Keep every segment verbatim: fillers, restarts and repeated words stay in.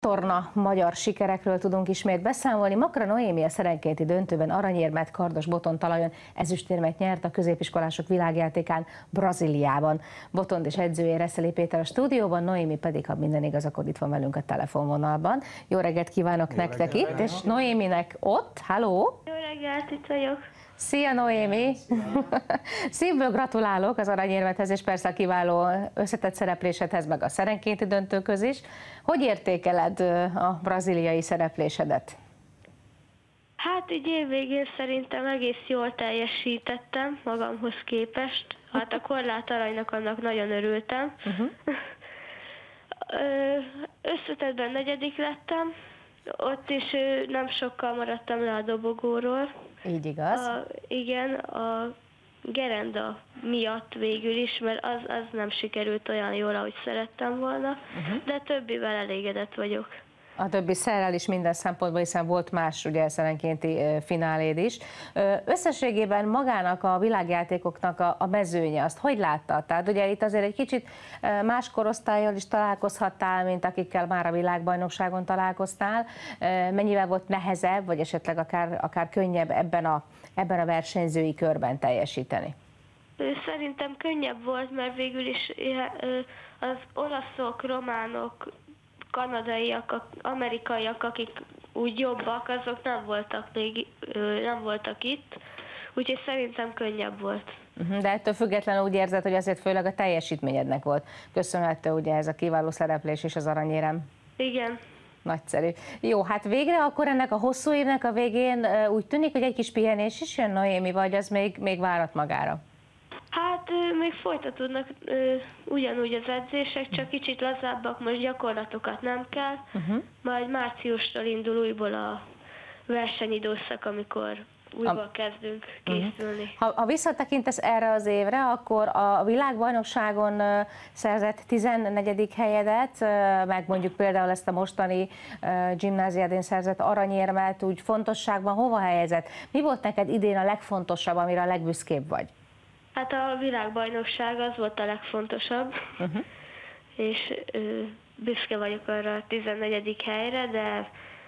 torna magyar sikerekről tudunk ismét beszámolni. Makra Noémi a szerenkéti döntőben aranyérmet, kardos botontalajon ezüstérmet nyert a középiskolások világjátékán Brazíliában. Botond és edzője Reszeli Péter a stúdióban, Noémi pedig, ha minden igaz, akkor itt van velünk a telefonvonalban. Jó reggelt kívánok Jó nektek reggelt. Itt, és Noéminek ott. Halló! Jó reggelt, itt vagyok. Szia Noémi! Szívből gratulálok az aranyérmethez, és persze a kiváló összetett szereplésedhez, meg a szerenkéti döntőköz is. Hogy értékeled a brazíliai szereplésedet? Hát így évvégén szerintem egész jól teljesítettem magamhoz képest. Hát a korlát aranynak annak nagyon örültem. Uh-huh. Összetettben negyedik lettem, ott is nem sokkal maradtam le a dobogóról. Így igaz? A, igen, a gerenda miatt végül is, mert az, az nem sikerült olyan jól, ahogy szerettem volna, uh-huh. de többivel elégedett vagyok. A többi szerrel is minden szempontból, hiszen volt más ugye szerenkénti fináléd is. Összességében magának a világjátékoknak a, a mezőnye, azt hogy láttad? Tehát ugye itt azért egy kicsit más korosztállyal is találkozhattál, mint akikkel már a világbajnokságon találkoztál. Mennyivel volt nehezebb, vagy esetleg akár, akár könnyebb ebben a, ebben a versenyzői körben teljesíteni? Szerintem könnyebb volt, mert végül is az olaszok, románok, kanadaiak, amerikaiak, akik úgy jobbak, azok nem voltak még, nem voltak itt, úgyhogy szerintem könnyebb volt. De ettől függetlenül úgy érzed, hogy azért főleg a teljesítményednek volt köszönhető ugye ez a kiváló szereplés és az aranyérem? Igen. Nagyszerű. Jó, hát végre akkor ennek a hosszú évnek a végén úgy tűnik, hogy egy kis pihenés is jön, Noémi, vagy az még, még várat magára? Hát még folytatódnak ugyanúgy az edzések, csak kicsit lazábbak, most gyakorlatokat nem kell, uh-huh. majd márciustól indul újból a versenyidőszak, amikor újból a... kezdünk készülni. Uh-huh. Ha, ha visszatekintesz erre az évre, akkor a világbajnokságon szerzett tizennegyedik helyedet, meg mondjuk például ezt a mostani gimnáziádén szerzett aranyérmet úgy fontosságban hova helyezett? Mi volt neked idén a legfontosabb, amire a legbüszkébb vagy? Hát a világbajnokság az volt a legfontosabb, uh-huh. és ö, büszke vagyok arra a tizennegyedik helyre, de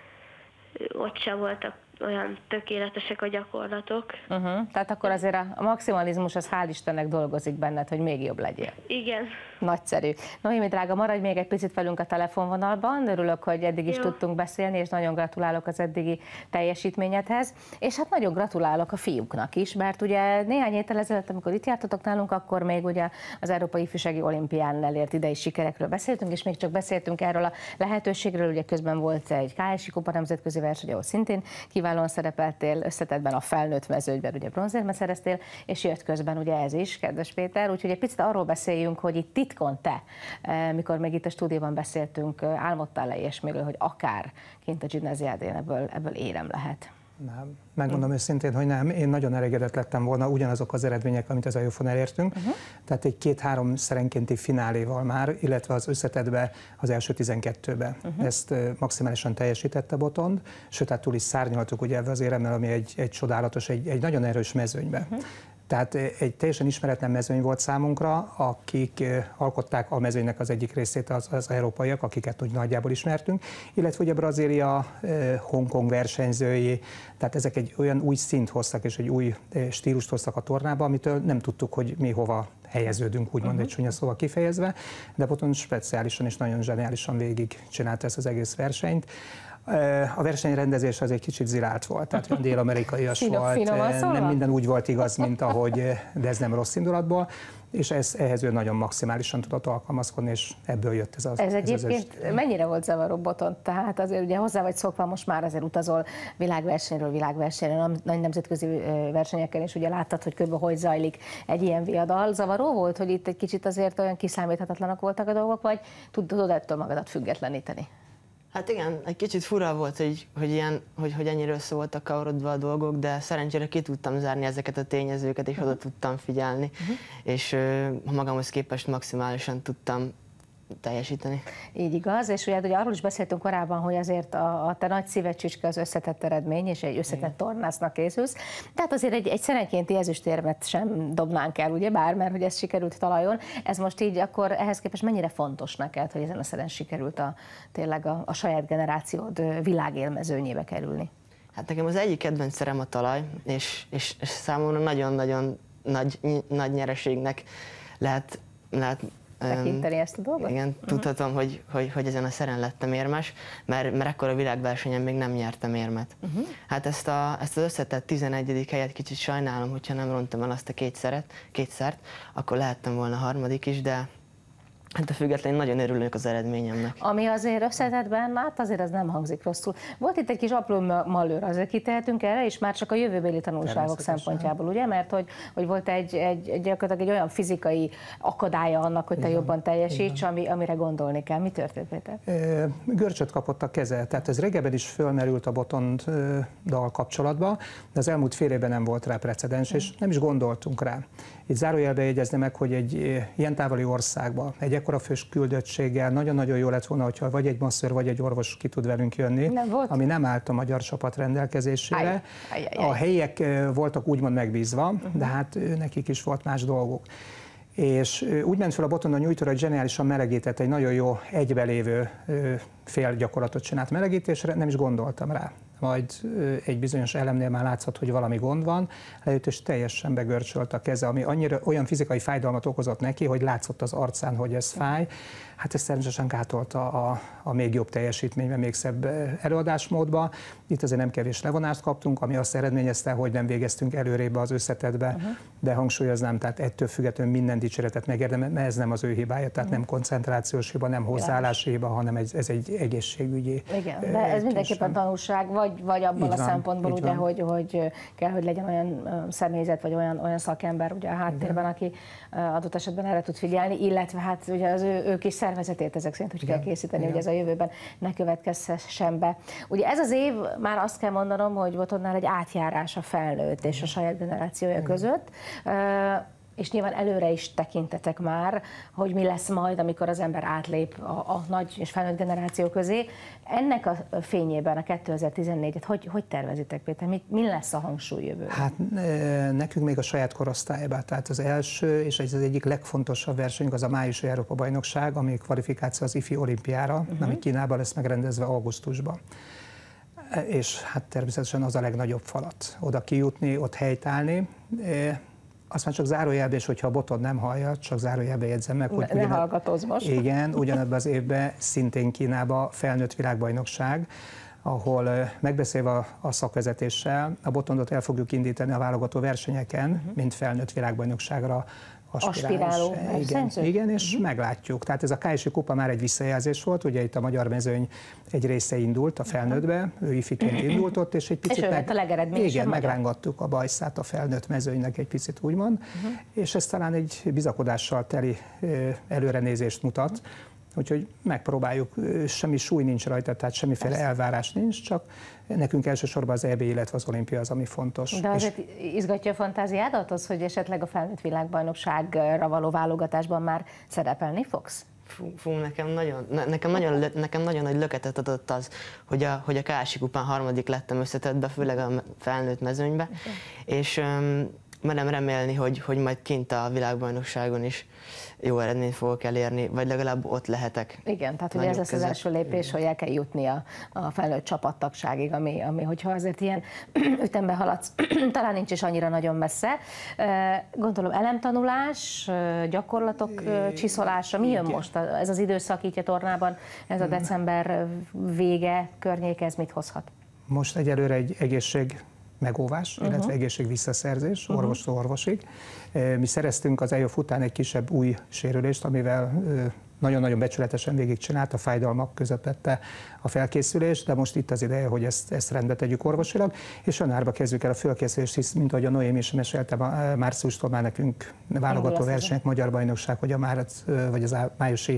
ott sem voltak olyan tökéletesek a gyakorlatok. Uh-huh. Tehát akkor azért a maximalizmus az hál' Istennek dolgozik benned, hogy még jobb legyél. Igen. Nagyszerű. Noémi drága, maradj még egy picit velünk a telefonvonalban, örülök, hogy eddig is Jó. tudtunk beszélni, és nagyon gratulálok az eddigi teljesítményedhez. És hát nagyon gratulálok a fiúknak is, mert ugye néhány héttel ezelőtt, amikor itt jártatok nálunk, akkor még ugye az Európai Ifjúsági Olimpián elért idei sikerekről beszéltünk, és még csak beszéltünk erről a lehetőségről, ugye közben volt egy ká es i Kupa nemzetközi verseny, ahol szintén kiválóan szerepeltél, összetettben a felnőtt mezőnyben ugye bronzérmet szereztél, és jött közben ugye ez is, kedves Péter, úgyhogy egy picit arról beszéljünk, hogy itt titkon te, mikor még itt a stúdióban beszéltünk, álmodtál-e ilyesmiről, hogy akár kint a gimnáziádén ebből, ebből érem lehet? Nem. Megmondom hmm. őszintén, hogy nem. Én nagyon elégedett lettem volna ugyanazok az eredmények, amit az EUFON elértünk. Uh-huh. Tehát egy két-három szerenkénti fináléval már, illetve az összetettbe az első tizenkettőbe. Uh-huh. Ezt maximálisan teljesítette Botond, sőt, hát túl is szárnyaltuk ugye ebbe az éremmel, ami egy, egy csodálatos, egy, egy nagyon erős mezőnybe. Uh-huh. Tehát egy teljesen ismeretlen mezőny volt számunkra, akik alkották a mezőnynek az egyik részét az, az európaiak, akiket úgy nagyjából ismertünk, illetve ugye Brazília, Hongkong versenyzői, tehát ezek egy olyan új szint hoztak és egy új stílust hoztak a tornába, amitől nem tudtuk, hogy mi hova helyeződünk, úgymond uh-huh. egy csúnya szóval kifejezve, de Botond speciálisan és nagyon zseniálisan végig csinálta ezt az egész versenyt. A versenyrendezés az egy kicsit zilált volt, tehát olyan dél-amerikaias volt, finom, nem minden úgy volt igaz, mint ahogy, de ez nem rossz indulatból, és ez, ehhez ő nagyon maximálisan tudott alkalmazkodni, és ebből jött ez az. Ez egyébként ez az mennyire volt zavaró Botond? Tehát azért ugye hozzá vagy szokva, most már azért utazol világversenyről világversenyről, nagy nemzetközi versenyeken, és ugye láttad, hogy körülbelül hogy zajlik egy ilyen viadal. Zavaró volt, hogy itt egy kicsit azért olyan kiszámíthatatlanak voltak a dolgok, vagy tudod ettől magadat függetleníteni? Hát igen, egy kicsit fura volt, hogy, hogy, ilyen, hogy, hogy ennyire össze voltak kavarodva a dolgok, de szerencsére ki tudtam zárni ezeket a tényezőket, és uh-huh. oda tudtam figyelni, uh-huh. és uh, magamhoz képest maximálisan tudtam teljesíteni. Így igaz, és ugye, ugye arról is beszéltünk korábban, hogy azért a, a te nagy szíved csücske az összetett eredmény, és egy összetett tornásznak készülsz. Tehát azért egy, egy szerenkénti ezüstérmet sem dobnánk el, ugye bár, mert hogy ez sikerült talajon. Ez most így akkor ehhez képest mennyire fontos neked, hogy ezen a szeren sikerült a, tényleg a, a saját generációd világélmezőnyébe kerülni? Hát nekem az egyik kedvenc szerem a talaj, és, és, és számomra nagyon-nagyon nagy, nagy nyereségnek lehet, lehet tekinteni ezt a dolgot? Igen, uh-huh. tudhatom, hogy, hogy, hogy ezen a szeren lettem érmes, mert, mert ekkor a világversenyen még nem nyertem érmet. Uh-huh. Hát ezt, a, ezt az összetett tizenegyedik helyet kicsit sajnálom, hogyha nem rontam el azt a kétszeret, kétszert, akkor lehettem volna harmadik is, de hát a függetlenül nagyon örülök az eredményemnek. Ami azért összetettben, hát azért az nem hangzik rosszul. Volt itt egy kis apró malőr, azért kitehetünk erre, és már csak a jövőbeli tanulságok szempontjából, ugye? Mert hogy, hogy volt egy, egy, egy, gyakorlatilag egy olyan fizikai akadálya annak, hogy te igen, jobban teljesíts, ami, amire gondolni kell. Mi történt, Péter? E, görcsöt kapott a keze, tehát ez régebben is fölmerült a Botonddal kapcsolatban, de az elmúlt fél évben nem volt rá precedens, és nem is gondoltunk rá. Itt zárójelbe jegyezni meg, hogy egy ilyen távoli országban, egy ekkora fős küldöttséggel nagyon-nagyon jó lett volna, hogyha vagy egy masször, vagy egy orvos ki tud velünk jönni, nem ami nem állt a magyar csapat rendelkezésére. Aj, aj, aj, aj. A helyiek voltak úgymond megbízva, uh-huh. de hát nekik is volt más dolguk. És úgy ment fel a Botondon nyújtóra, hogy zseniálisan melegített, egy nagyon jó egybelévő fél gyakorlatot csinált melegítésre, nem is gondoltam rá. Majd egy bizonyos elemnél már látszott, hogy valami gond van, lejött és teljesen begörcsölt a keze, ami annyira olyan fizikai fájdalmat okozott neki, hogy látszott az arcán, hogy ez fáj. Hát ez természetesen gátolta a, a még jobb teljesítményben, még szebb előadásmódba. Itt azért nem kevés levonást kaptunk, ami azt eredményezte, hogy nem végeztünk előrébb az összetettbe, uh-huh. de hangsúlyoznám, tehát ettől függetlenül minden dicséretet megérdemel, mert ez nem az ő hibája, tehát uh-huh. nem koncentrációs hiba, nem hozzáállási hiba, hanem ez, ez egy egészségügyi. Igen, de ez mindenképpen tanulság, vagy, vagy abban a szempontból, ugye, hogy, hogy kell, hogy legyen olyan személyzet, vagy olyan, olyan szakember ugye a háttérben, uh-huh. aki adott esetben erre tud figyelni, illetve hát ugye az ő, ő kis szervezetét ezek szerint úgy igen, kell készíteni, igen. hogy ez a jövőben ne következhessen be. Ugye ez az év, már azt kell mondanom, hogy Botondnál egy átjárás a felnőtt és a saját generációja igen. között, és nyilván előre is tekintetek már, hogy mi lesz majd, amikor az ember átlép a, a nagy és felnőtt generáció közé. Ennek a fényében a kétezer-tizennégyet hogy, hogy tervezitek, Péter? Mi, mi lesz a hangsúly jövőben? Hát nekünk még a saját korosztályban, tehát az első és az egyik legfontosabb versenyünk az a májusi Európa-bajnokság, ami kvalifikáció az ifi olimpiára, uh-huh. ami Kínában lesz megrendezve augusztusban. És hát természetesen az a legnagyobb falat. Oda kijutni, ott helytállni. Azt már csak zárójelben, és hogyha a Botond nem hallja, csak zárójelben jegyzem meg, hogy ne ugyan, hallgatózz most. Igen, ugyanebben az évben szintén Kínában felnőtt világbajnokság, ahol megbeszélve a, a szakvezetéssel a Botondot el fogjuk indítani a válogató versenyeken, uh-huh. mint felnőtt világbajnokságra aspiráló. Igen, igen, és uh-huh. meglátjuk. Tehát ez a ká es i kupa már egy visszajelzés volt, ugye itt a magyar mezőny egy része indult a felnőttbe, ő ifiként indult ott, és egy picit és meg, a legeredményesebb igen, megrángattuk a bajszát a felnőtt mezőnynek egy picit úgymond, uh-huh. és ez talán egy bizakodással teli előrenézést mutat, uh-huh. úgyhogy megpróbáljuk, semmi súly nincs rajta, tehát semmiféle Persze. elvárás nincs, csak nekünk elsősorban az é bé, illetve az olimpia az, ami fontos. De azért és... izgatja a fantáziádat az, hogy esetleg a felnőtt világbajnokságra való válogatásban már szerepelni fogsz? Fú, fú nekem, nagyon, nekem, nagyon, nekem nagyon nagy löketet adott az, hogy a, hogy a ká es i kupán harmadik lettem összetettbe, főleg a felnőtt mezőnybe, okay. és um, merem remélni, hogy, hogy majd kint a világbajnokságon is jó eredményt fogok elérni, vagy legalább ott lehetek. Igen, tehát ugye ez lesz az első lépés, hogy el kell jutni a, a felnőtt csapattagságig, ami, ami hogyha azért ilyen ütembe haladsz, talán nincs is annyira nagyon messze. Gondolom elemtanulás, gyakorlatok csiszolása, mi jön most ez az időszak így a tornában, ez a december vége környéke, ez mit hozhat? Most egyelőre egy egészség megóvás, uh-huh. illetve egészség visszaszerzés, uh-huh. orvostól orvosig. Mi szereztünk az e o ef után egy kisebb új sérülést, amivel nagyon-nagyon becsületesen végigcsinált, a fájdalmak közepette a felkészülés, de most itt az ideje, hogy ezt, ezt rendbe tegyük orvosilag, és januárban kezdjük el a fölkészülést, hisz, mint ahogy a Noémi is mesélte, márciustól már nekünk válogató versenyek, magyar bajnokság, vagy, a márc, vagy az májusi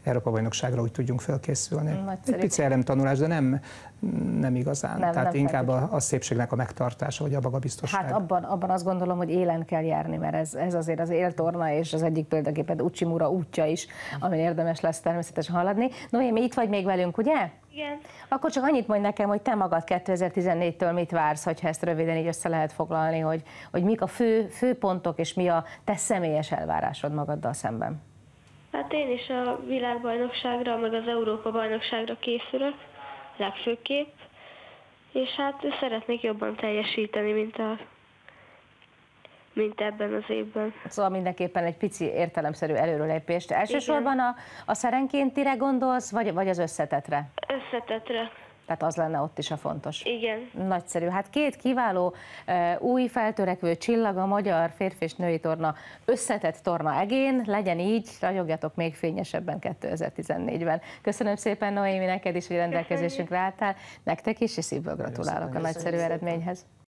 Európa-bajnokságra úgy tudjunk felkészülni. Nagyszerű. Egy pici elemtanulás, de nem, nem igazán. Nem, Tehát nem inkább a, a szépségnek a megtartása, vagy a magabiztosság. Hát abban, abban azt gondolom, hogy élen kell járni, mert ez, ez azért az éltorna, és az egyik példaképpen Uchimura útja is, amin érdemes lesz természetesen haladni. Noémi, itt vagy még velünk, ugye? Igen. Akkor csak annyit mondj nekem, hogy te magad kétezer-tizennégytől mit vársz, hogyha ezt röviden így össze lehet foglalni, hogy, hogy mik a fő, fő pontok, és mi a te személyes elvárásod magaddal szemben? Hát én is a világbajnokságra, meg az Európa-bajnokságra készülök, legfőképp, és hát szeretnék jobban teljesíteni, mint, a, mint ebben az évben. Szóval mindenképpen egy pici értelemszerű előrelépést. Elsősorban a, a szerenkéntire gondolsz, vagy, vagy az összetetre? Összetetre. Tehát az lenne ott is a fontos. Igen. Nagyszerű. Hát két kiváló, új feltörekvő csillag a magyar férfi és női torna összetett torna egén. Legyen így, ragyogjatok még fényesebben kétezer-tizennégyben. Köszönöm szépen, Noémi, neked is, hogy rendelkezésünkre álltál. Nektek is, és szívből gratulálok a nagyszerű eredményhez.